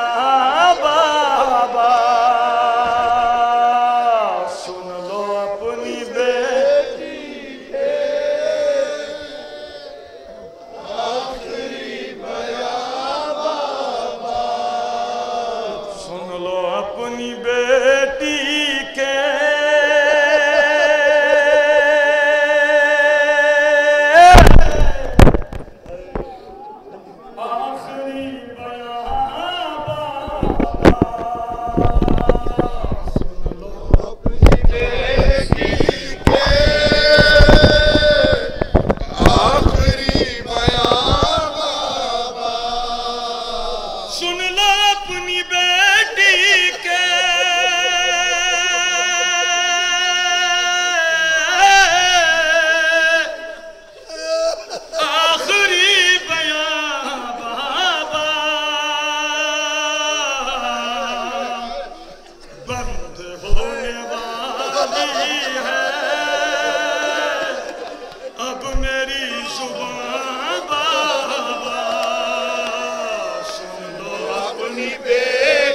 بابا سن لو اپنی بیٹی کے آخری بیان بابا سن لو اپنی بیٹی کے اب میری زبان بابا سن لو اپنی بیٹی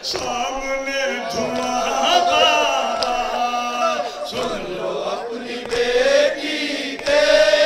سامنے دھواں بابا سن لو اپنی بیٹی کے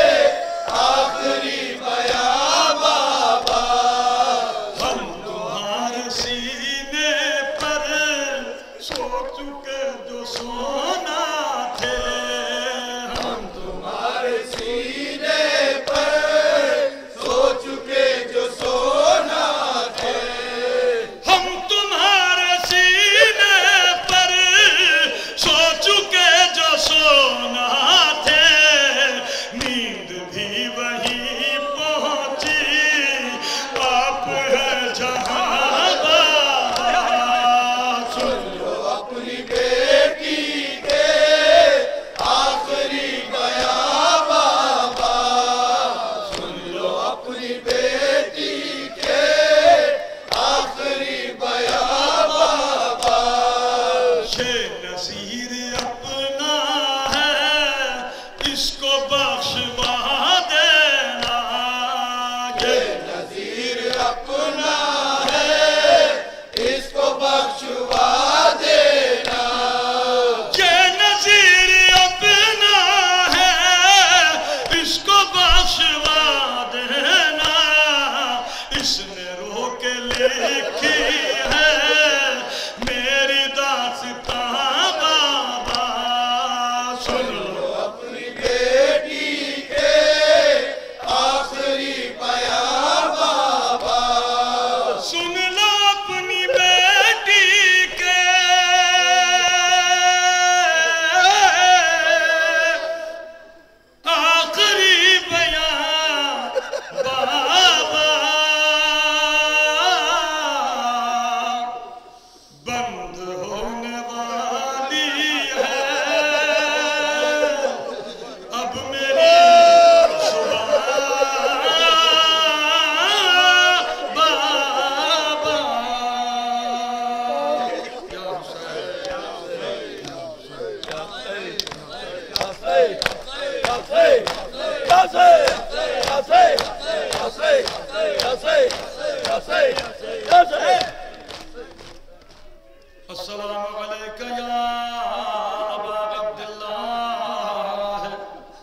آخری بیاں بابا ہم تمہارے سینے پر سو چکے جو سونا تھے ہم تمہارے سینے پر سو چکے جو سونا تھے ہم تمہارے سینے پر سو چکے جو سونا تھے نیند بھی وہیں پہنچی آپ ہے جہاں بابا سن لو اپنی بیٹی کے آخری بیاں بابا سن لو اپنی بیٹی کے آخری بیاں بابا یہ نظیر اپنا ہے اس کو بخشوا دینا یہ نظیر اپنا ہے اس کو بخشوا دینا یہ نظیر اپنا ہے اس کو بخشوا دینا اس نے رو کے لکھی ہے میری داستاں بابا سن لو اپنی بیٹی کے آخری بیاں بابا سن لو اپنی بیٹی کے آخری بیاں بابا بند ہونے والی ہے اب میری زبان بابا یا السلام علیکہ یا ابا عبداللہ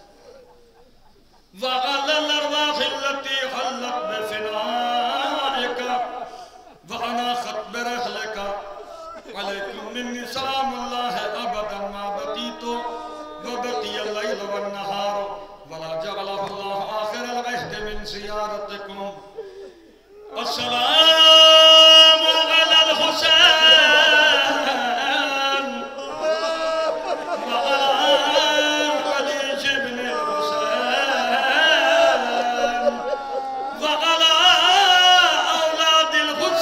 وعلى الأرواح التي حلت بفنائك وأناخت برحلك عليكم مني سلام الله أبدا ما بقيت وبقي الليل والنهار ولا جعله الله آخر العهد من زيارتكم السلام على الحسين وعلى علي بن الحسين وعلى أولاد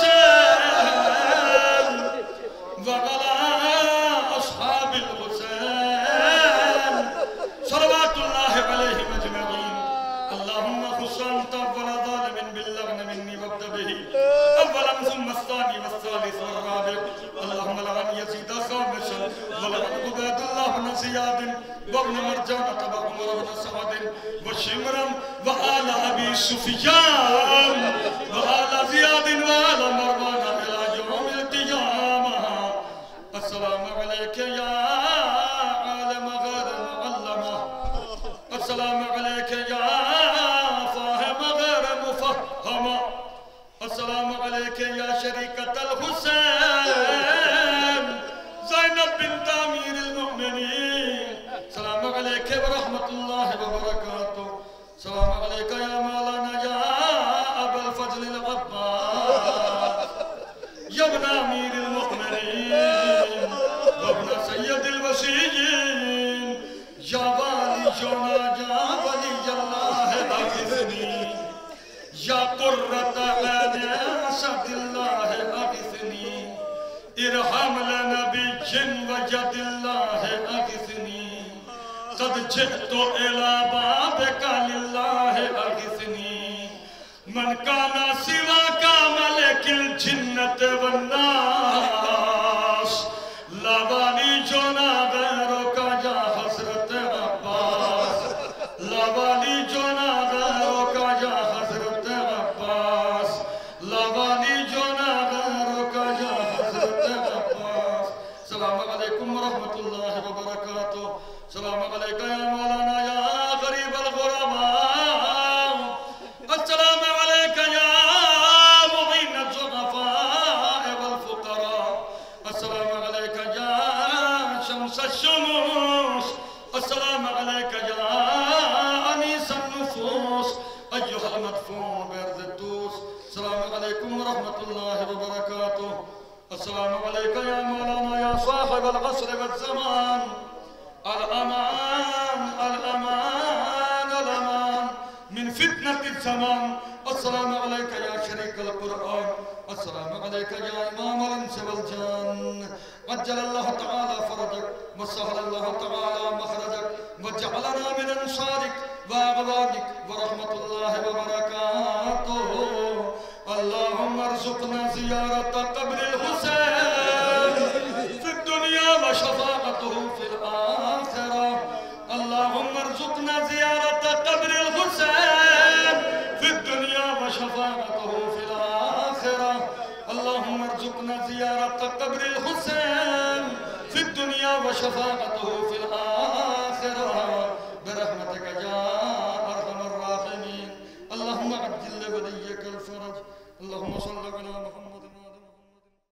الحسين وعلى أصحاب الحسين صلوات الله عليهم أجمعين اللهم خص أنت أول ظالم باللغن مني وابدأ به أولا ثم الثاني والثالث والرابع اللهم لعن يزيد خامسا ولعن عبيد الله بن زياد وابن مرجانة وعمر بن سعد وشمرا وآل أبي سفيان وآل زياد وآل مروان إلى يوم القيامة السلام عليك يا عالم غير معلمة السلام عليك يا فاهم غير مفهمة السلام عليك يا شريكة الحسين زينب بنت أمير المؤمنين السلام عليك ورحمة الله وبركاته السلام عليك يا مولانا يا أبا الفضل العباس يا ابن أمير المؤمنين وابن سيد الوسيين يا والي جونا يا ولي الله أغثني يا قرة عين أسد الله أغثني ارحم لنا بالجن وجد الله أغثني قد جئت إلى بابك لله أغثني من كان سواك ملك الجنة والناس لا والي جونا غيرك يا حضرت عباس لا والي جونا غيرك يا حضرت عباس لا والي جونا غيرك يا حضرت السلام عليك يا مولانا يا غريب الغرباء السلام عليك يا معين الضعفاء والفقراء السلام عليك يا شمس الشموس السلام عليك يا أنيس النفوس أيها المدفون بأرض الدوس السلام عليكم ورحمة الله وبركاته السلام عليك يا مولانا يا صاحب العصر والزمان الأمان الأمان الأمان من فتنة الزمان السلام عليك يا شريك القرآن السلام عليك يا إمام الإنس والجان عجل الله تعالى فرجك وسهل الله تعالى مخرجك وجعلنا من أنصارك وأعوانك ورحمة الله وبركاته اللهم ارزقنا زيارة قبر الحسين في الدنيا وشفاعته في الآخرة اللهم ارزقنا زيارة قبر الحسين في الدنيا وشفاعته في الآخرة اللهم ارزقنا زيارة قبر الحسين في الدنيا وشفاعته في الآخرة برحمتك يا